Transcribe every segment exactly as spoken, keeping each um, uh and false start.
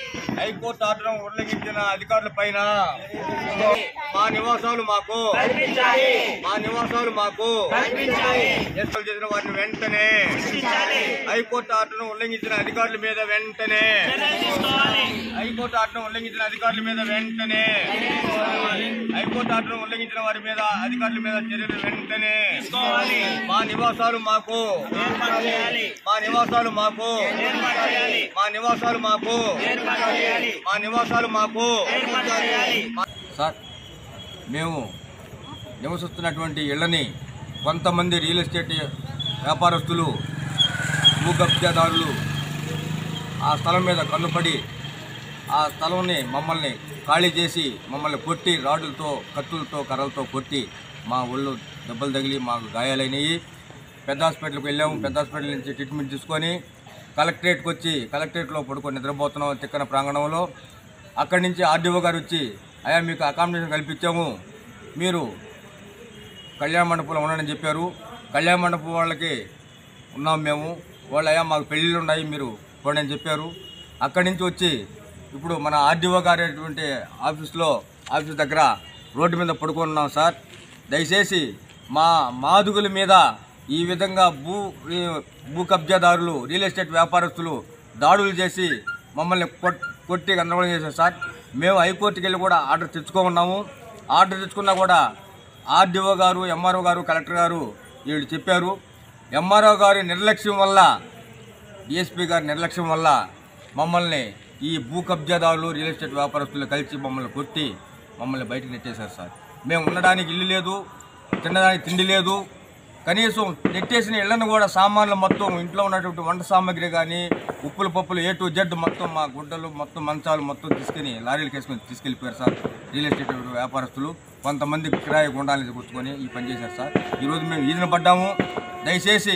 High court order ఉల్లంఘించిన అధికారుల పైన మా నివాసాలు మాకు మా నివాసాలు మాకు ఎస్టల్ చేసిన వారిని వెంటనే హైకోర్టు ఆర్డర్ ఉల్లంఘించిన అధికారుల మీద వెంటనే హైకోర్టు ఆర్డర్ ఉల్లంఘించిన అధికారుల మీద వెంటనే హైకోర్టు ఆర్డర్ ఉల్లంఘించిన వారి మీద అధికారుల మీద చర్యలు వెంటనే మా నివాసాలు మాకు మా నివాసాలు మాకు మా నివాసాలు మాకు మా నివాసాలు మాకు సార్ మేము నివసిస్తున్నటువంటి ఇళ్లని కొంతమంది రియల్ ఎస్టేట్ వ్యాపారస్తులు భూ కబ్జాదారులు ఆ స్థలం మీద కన్నుపడి ఆ స్థలంని మమ్మల్ని ఖాళీ చేసి మమ్మల్ని కొట్టి రాడ్లతో కత్తులతో కర్రలతో కొట్టి మా ఒళ్ళు దెబ్బలు తగిలి మాకు గాయాలైనవి. పెద్ద హాస్పిటల్కి వెళ్ళాము. పెద్ద హాస్పిటల్ నుంచి ట్రీట్మెంట్ తీసుకొని కలెక్టరేట్కి వచ్చి కలెక్టరేట్లో పడుకొని నిద్రపోతున్నాం తిక్కన ప్రాంగణంలో. అక్కడి నుంచి ఆర్డీఓ గారు వచ్చి అయ్యా మీకు అకామిడేషన్ కల్పించాము, మీరు కళ్యాణ మండపంలో ఉన్నాడని చెప్పారు. కళ్యాణ మండపం వాళ్ళకి ఉన్నాం మేము. వాళ్ళు అయ్యా మాకు పెళ్ళిళ్ళు ఉన్నాయి మీరు పోండి అని చెప్పారు. అక్కడి నుంచి వచ్చి ఇప్పుడు మన ఆర్డీఓ గారు అటువంటి ఆఫీస్లో ఆఫీస్ దగ్గర రోడ్డు మీద పడుకున్నాం సార్. దయచేసి మా మాదుగుల మీద ఈ విధంగా భూ భూ కబ్జాదారులు రియల్ ఎస్టేట్ వ్యాపారస్తులు దాడులు చేసి మమ్మల్ని కొట్టి గందరగోళం చేశారు సార్. మేము హైకోర్టుకి వెళ్ళి కూడా ఆర్డర్ తెచ్చుకోమన్నాము. ఆర్డర్ తెచ్చుకున్నా కూడా ఆర్డీఓ గారు ఎంఆర్ఓ గారు కలెక్టర్ గారు వీళ్ళు చెప్పారు. ఎంఆర్ఓ గారి నిర్లక్ష్యం వల్ల డిఎస్పీ గారి నిర్లక్ష్యం వల్ల మమ్మల్ని ఈ భూ కబ్జాదారులు రియల్ ఎస్టేట్ వ్యాపారస్తులు కలిసి మమ్మల్ని కొట్టి మమ్మల్ని బయటకు నెట్టేశారు సార్. మేము ఉండడానికి ఇల్లు లేదు, తినడానికి తిండి లేదు. కనీసం నెట్టేసిన ఇళ్లను కూడా సామాన్లు మొత్తం ఇంట్లో ఉన్నటువంటి వంట సామాగ్రి కానీ ఉప్పులు పప్పులు ఏ టు జెడ్ మొత్తం మా గుడ్డలు మొత్తం మంచాలు మొత్తం తీసుకుని లారీలకు వేసుకొని తీసుకెళ్ళిపోయారు సార్ రియల్ ఎస్టేట్ వ్యాపారస్తులు. కొంతమంది కిరాయి గుండాలని కూర్చుకొని ఈ పని చేశారు సార్. ఈరోజు మేము ఈదిన పడ్డాము. దయచేసి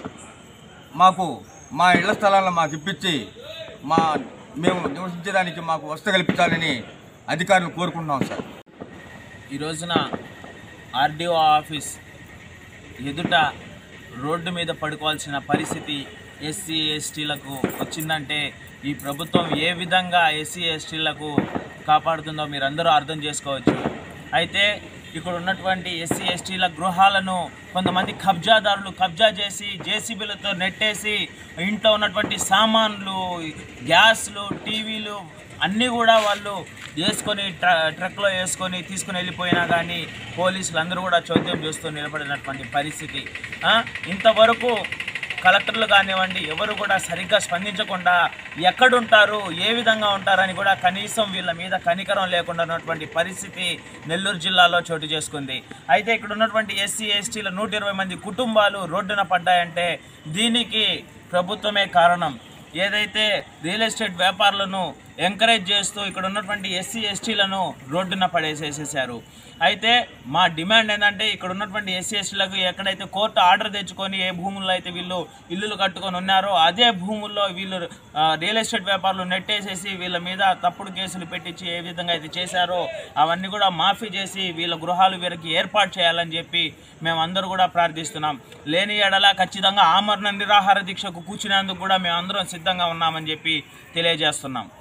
మాకు మా ఇళ్ల స్థలాలను మాకు ఇప్పించి మా మేము నివసించడానికి మాకు వసతి కల్పించాలని అధికారులు కోరుకుంటున్నాం సార్. ఈ రోజున ఆర్డీఓ ఆఫీస్ ఎదుట రోడ్డు మీద పడుకోవాల్సిన పరిస్థితి ఎస్సీ ఎస్టీలకు వచ్చిందంటే ఈ ప్రభుత్వం ఏ విధంగా ఎస్సీ ఎస్టీలకు కాపాడుతుందో మీరు అందరూ అర్థం చేసుకోవచ్చు. అయితే ఇక్కడ ఉన్నటువంటి ఎస్సీ ఎస్టీల గృహాలను కొంతమంది కబ్జాదారులు కబ్జా చేసి జేసీబీలతో నెట్టేసి ఇంట్లో ఉన్నటువంటి సామాన్లు గ్యాస్లు టీవీలు అన్నీ కూడా వాళ్ళు వేసుకొని ట్ర ట్రక్లో వేసుకొని తీసుకుని వెళ్ళిపోయినా కానీ పోలీసులు అందరూ కూడా చోద్యం చేస్తూ నిలబడినటువంటి పరిస్థితి. ఇంతవరకు కలెక్టర్లు కానివ్వండి ఎవరు కూడా సరిగ్గా స్పందించకుండా ఎక్కడుంటారు ఏ విధంగా ఉంటారని కూడా కనీసం వీళ్ళ మీద కనికరం లేకుండా ఉన్నటువంటి పరిస్థితి నెల్లూరు జిల్లాలో చోటు చేసుకుంది. అయితే ఇక్కడ ఉన్నటువంటి ఎస్సీ ఎస్టీల నూట ఇరవై మంది కుటుంబాలు రోడ్డున పడ్డాయంటే దీనికి ప్రభుత్వమే కారణం. ఏదైతే రియల్ ఎస్టేట్ వ్యాపారులను ఎంకరేజ్ చేస్తూ ఇక్కడ ఉన్నటువంటి ఎస్సీ ఎస్టీలను రోడ్డున పడేసేసేసారు. అయితే మా డిమాండ్ ఏంటంటే ఇక్కడ ఉన్నటువంటి ఎస్సీ ఎస్టీలకు ఎక్కడైతే కోర్టు ఆర్డర్ తెచ్చుకొని ఏ భూముల్లో అయితే వీళ్ళు ఇల్లులు కట్టుకొని ఉన్నారో అదే భూముల్లో వీళ్ళు రియల్ ఎస్టేట్ వ్యాపారులు నెట్టేసేసి వీళ్ళ మీద తప్పుడు కేసులు పెట్టించి ఏ విధంగా అయితే చేశారో అవన్నీ కూడా మాఫీ చేసి వీళ్ళ గృహాలు వీరికి ఏర్పాటు చేయాలని చెప్పి మేమందరూ కూడా ప్రార్థిస్తున్నాం. లేని ఎడల ఖచ్చితంగా ఆమరణ నిరాహార దీక్షకు కూర్చునేందుకు కూడా మేమందరం సిద్ధంగా ఉన్నామని చెప్పి తెలియజేస్తున్నాం.